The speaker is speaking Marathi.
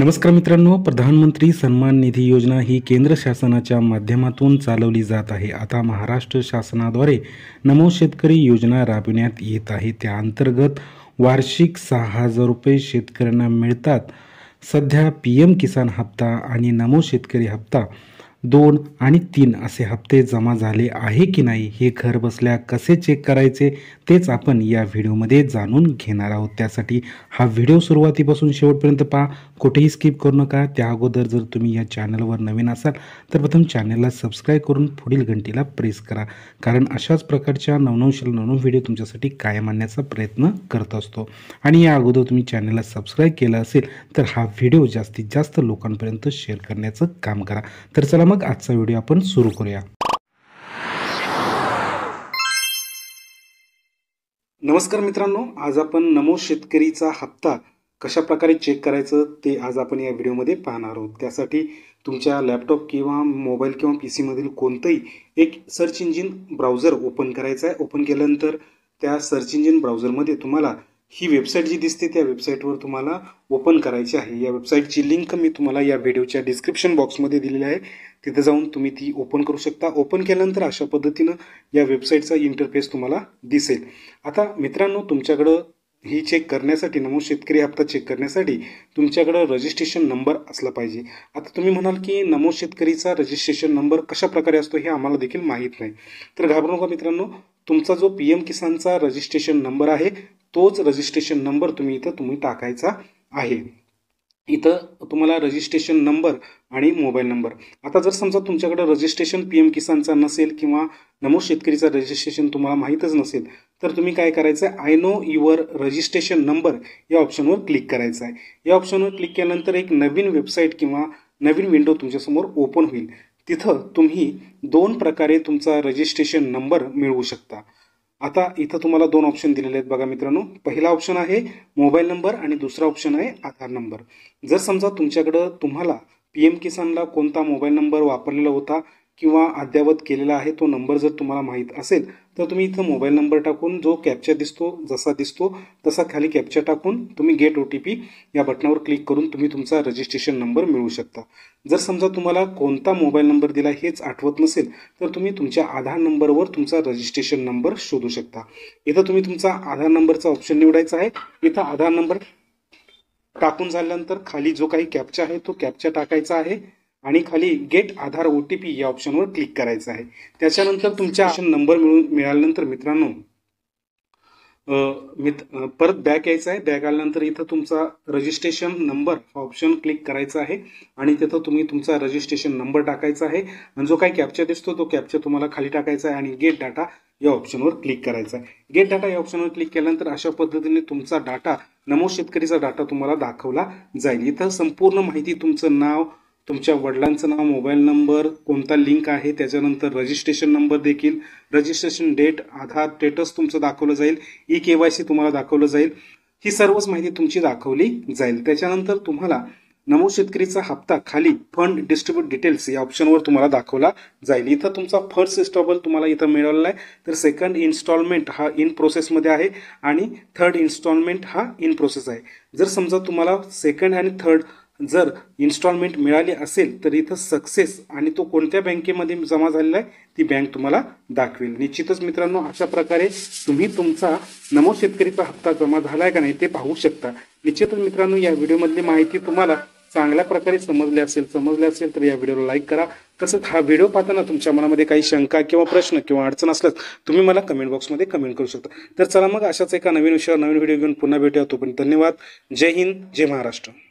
नमस्कार मित्रांनो, प्रधानमंत्री सन्मान निधी योजना ही केंद्र शासनाच्या माध्यमातून चालवली जात आहे। आता महाराष्ट्र शासनाद्वारे नमो शेतकरी योजना राबविण्यात येत आहे। त्या अंतर्गत वार्षिक 6,000 रुपये शेतकऱ्यांना मिळतात। सध्या PM किसान हप्ता आणि नमो शेतकरी हप्ता 2 आणि 3 असे हप्ते जमा झाले आहे की नाही हे घर बसल्या कसे चेक करायचे तेच आपण या व्हिडिओमध्ये जाणून घेणार आहोत। त्यासाठी हा व्हिडिओ सुरुवातीपासून शेवटपर्यंत पहा, कुठेही स्किप करू नका। त्या अगोदर जर तुम्ही या चॅनलवर नवीन असाल तर प्रथम चॅनलला सबस्क्राइब करून पुढील घंटीला प्रेस करा, कारण अशाच प्रकारच्या नवनवीन व्हिडिओ तुमच्यासाठी कायम आणण्याचा प्रयत्न करत असतो। आणि या अगोदर तुम्ही चॅनलला सबस्क्राइब केलं असेल तर हा व्हिडिओ जास्तीत जास्त लोकांपर्यंत शेअर करण्याचं काम करा। तर चला मग आजचा व्हिडिओ आपण सुरू करूया। नमस्कार मित्रांनो, आज आपण नमो शेतकरीचा हप्ता कशा प्रकारे चेक करायचं ते आज आपण या व्हिडिओमध्ये पाहणार आहोत। त्यासाठी तुमच्या लॅपटॉप किंवा मोबाईल किंवा PC मधील कोणतंही एक सर्च इंजिन ब्राउझर ओपन करायचा आहे। ओपन केल्यानंतर त्या सर्च इंजिन ब्राउझरमध्ये तुम्हाला ही वेबसाईट जी दिसते त्या वेबसाईटवर तुम्हाला ओपन करायची आहे। या वेबसाईटची लिंक मी तुम्हाला या व्हिडिओच्या डिस्क्रिप्शन बॉक्समध्ये दिलेली आहे, तिथे जाऊन तुम्ही ती ओपन करू शकता। ओपन केल्यानंतर अशा पद्धतीनं या वेबसाईटचा इंटरफेस तुम्हाला दिसेल। आता मित्रांनो, तुमच्याकडे ही चेक करण्यासाठी नमो शेतकरी हप्ता चेक करण्यासाठी तुमच्याकडे रजिस्ट्रेशन नंबर असला पाहिजे। आता तुम्ही म्हणाल की नमो शेतकरीचा रजिस्ट्रेशन नंबर कशा प्रकारे असतो हे आम्हाला देखील माहीत नाही, तर घाबरू नका मित्रांनो। तुमचा जो PM किसानचा रजिस्ट्रेशन नंबर आहे तोच रजिस्ट्रेशन नंबर तुम्ही टाकायचा आहे। इथं तुम्हाला रजिस्ट्रेशन नंबर आणि मोबाईल नंबर। आता जर समजा तुमच्याकडे रजिस्ट्रेशन PM किसानचा नसेल किंवा नमो शेतकरीचा रजिस्ट्रेशन तुम्हाला माहीतच नसेल तर तुम्ही काय करायचं आहे, I know your registration number या ऑप्शनवर क्लिक करायचं आहे। या ऑप्शनवर क्लिक केल्यानंतर एक नवीन वेबसाईट किंवा नवीन विंडो तुमच्यासमोर ओपन होईल। तिथं तुम्ही 2 प्रकारे तुमचा रजिस्ट्रेशन नंबर मिळवू शकता। आता इथं तुम्हाला 2 ऑप्शन दिलेले आहेत बघा मित्रांनो। पहिला ऑप्शन आहे मोबाईल नंबर आणि दुसरा ऑप्शन आहे आधार नंबर। जर समजा तुम्हाला PM किसानला कोणता मोबाईल नंबर वापरलेला होता किंवा अद्ययावत केलेला आहे तो नंबर जर तुम्हाला माहीत असेल तर तुम्ही इथं मोबाईल नंबर टाकून जो कॅप्चा दिसतो तसा खाली कॅप्चा टाकून तुम्ही गेट OTP या बटनावर क्लिक करून तुम्ही तुमचा रजिस्ट्रेशन नंबर मिळवू शकता। जर समजा तुम्हाला कोणता मोबाईल नंबर दिला हेच आठवत नसेल तर तुम्ही तुमच्या आधार नंबरवर तुमचा रजिस्ट्रेशन नंबर शोधू शकता। इथं तुम्ही तुमचा आधार नंबरचा ऑप्शन निवडायचा आहे। इथं आधार नंबर टाकून झाल्यानंतर खाली जो काही कॅप्चा आहे तो कॅप्चा टाकायचा आहे आणि खाली गेट आधार OTP या ऑप्शनवर क्लिक करायचं आहे। त्याच्यानंतर तुमचा नंबर मिळाल्यानंतर मित्रांनो परत बॅक यायचं आहे। बॅक आल्यानंतर इथं तुमचा रजिस्ट्रेशन नंबर हा ऑप्शन क्लिक करायचा आहे आणि तिथं तुम्ही तुमचा रजिस्ट्रेशन नंबर टाकायचा आहे आणि जो काही कॅप्चा दिसतो तो कॅप्चा तुम्हाला खाली टाकायचा आहे आणि गेट डाटा या ऑप्शनवर क्लिक करायचा आहे। गेट डाटा या ऑप्शनवर क्लिक केल्यानंतर अशा पद्धतीने तुमचा डाटा नमो शेतकरीचा डाटा तुम्हाला दाखवला जाईल। इथं संपूर्ण माहिती, तुमचं नाव, तुमच्या वडिलांचं नाव, मोबाईल नंबर, कोणता लिंक आहे, त्याच्यानंतर रजिस्ट्रेशन नंबर देखील, रजिस्ट्रेशन डेट, आधार स्टेटस तुमचं दाखवलं जाईल, EKYC तुम्हाला दाखवलं जाईल। ही सर्वच माहिती तुमची दाखवली जाईल। त्याच्यानंतर तुम्हाला नमो शेतकरीचा हप्ता खाली फंड डिस्ट्रीब्यूट डिटेल्स या ऑप्शनवर तुम्हाला दाखवला जाईल। इथं तुमचा फर्स्ट इन्स्टॉलमेंट तुम्हाला इथं मिळालेला आहे, तर सेकंड इन्स्टॉलमेंट हा इन प्रोसेसमध्ये आहे आणि थर्ड इन्स्टॉलमेंट हा इन प्रोसेस आहे। जर समजा तुम्हाला सेकंड आणि थर्ड जर इन्स्टॉलमेंट मिळाली असेल तर इथं सक्सेस आणि तो कोणत्या बँकेमध्ये जमा झालेला आहे ती बँक तुम्हाला दाखवेल। निश्चितच मित्रांनो, अशा प्रकारे तुम्ही तुमचा नमो शेतकरीचा हप्ता जमा झालाय का नाही ते पाहू शकता। निश्चितच मित्रांनो, या व्हिडिओमधली माहिती तुम्हाला चांगल्या प्रकारे समजली असेल तर या व्हिडिओला लाईक करा। तसंच हा व्हिडिओ पाहताना तुमच्या मनामध्ये काही शंका किंवा प्रश्न किंवा अडचण असल्यास तुम्ही मला कमेंट बॉक्समध्ये कमेंट करू शकता। तर चला मग अशाच एका नवीन विषयावर नवीन व्हिडिओ घेऊन पुन्हा भेटूया। तोपर्यंत धन्यवाद। जय हिंद, जय महाराष्ट्र।